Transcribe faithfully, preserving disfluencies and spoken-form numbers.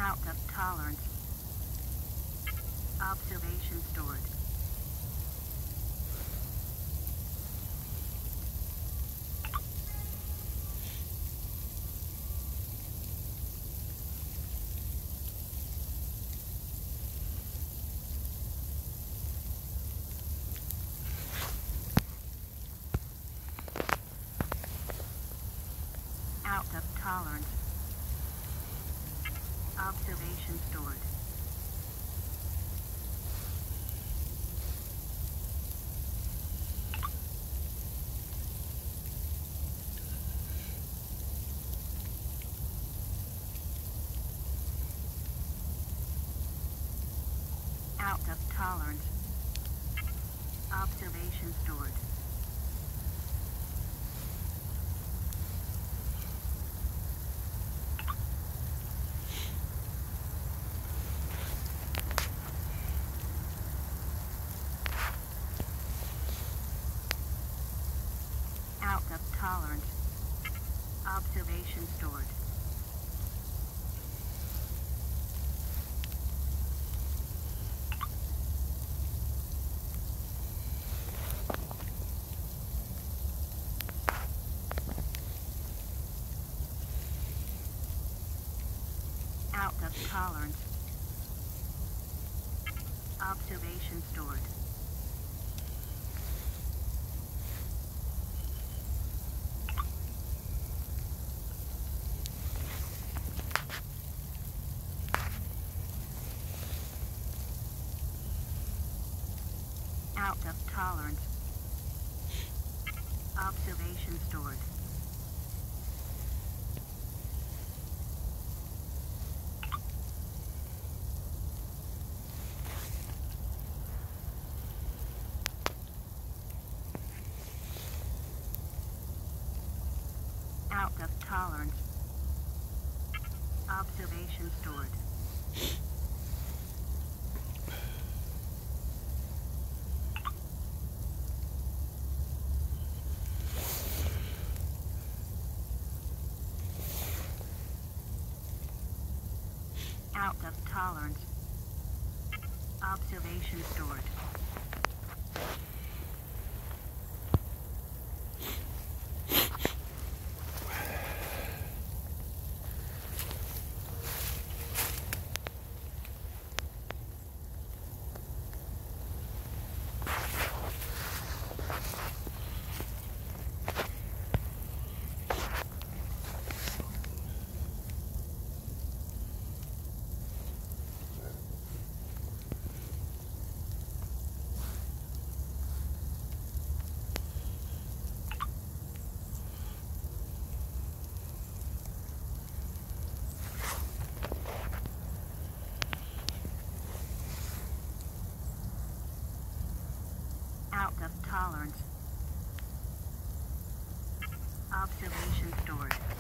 Out of tolerance. Observation stored. Out of tolerance. Observation stored. Out of tolerance. Observation stored. Out of tolerance. Observation stored. Out of tolerance. Observation stored. Out of tolerance. Observation stored. Out of tolerance. Observation stored. Out of tolerance. Observation stored. Out of tolerance. Observation stored.